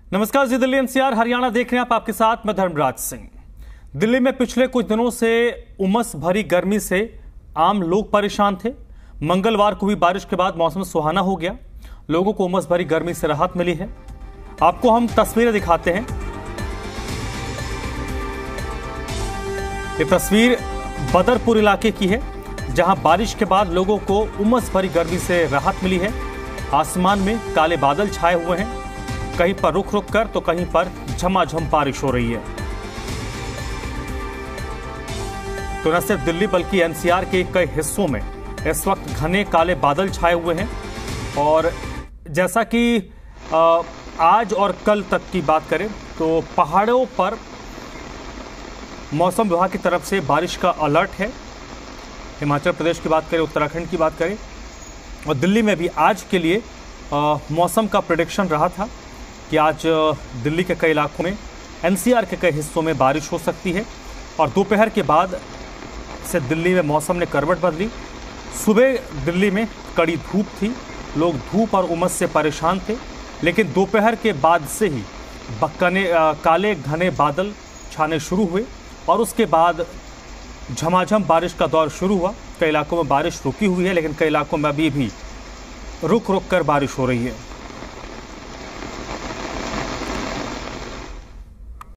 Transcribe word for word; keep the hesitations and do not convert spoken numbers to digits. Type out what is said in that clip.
नमस्कार जी, दिल्ली एनसीआर हरियाणा देख रहे हैं आप, आपके साथ मैं धर्मराज सिंह। दिल्ली में पिछले कुछ दिनों से उमस भरी गर्मी से आम लोग परेशान थे। मंगलवार को हुई बारिश के बाद मौसम सुहाना हो गया, लोगों को उमस भरी गर्मी से राहत मिली है। आपको हम तस्वीरें दिखाते हैं। ये तस्वीर बदरपुर इलाके की है, जहां बारिश के बाद लोगों को उमस भरी गर्मी से राहत मिली है। आसमान में काले बादल छाए हुए हैं, कहीं पर रुक रुक कर तो कहीं पर झमाझम बारिश हो रही है। तो न सिर्फ दिल्ली बल्कि एनसीआर के कई हिस्सों में इस वक्त घने काले बादल छाए हुए हैं। और जैसा कि आज और कल तक की बात करें तो पहाड़ों पर मौसम विभाग की तरफ से बारिश का अलर्ट है। हिमाचल प्रदेश की बात करें, उत्तराखंड की बात करें और दिल्ली में भी आज के लिए आ, मौसम का प्रेडिक्शन रहा था कि आज दिल्ली के कई इलाकों में, एनसीआर के कई हिस्सों में बारिश हो सकती है। और दोपहर के बाद से दिल्ली में मौसम ने करवट बदली। सुबह दिल्ली में कड़ी धूप थी, लोग धूप और उमस से परेशान थे, लेकिन दोपहर के बाद से ही बक्कने काले घने बादल छाने शुरू हुए और उसके बाद झमाझम बारिश का दौर शुरू हुआ। कई इलाकों में बारिश रुकी हुई है, लेकिन कई इलाकों में अभी भी रुक रुक कर बारिश हो रही है।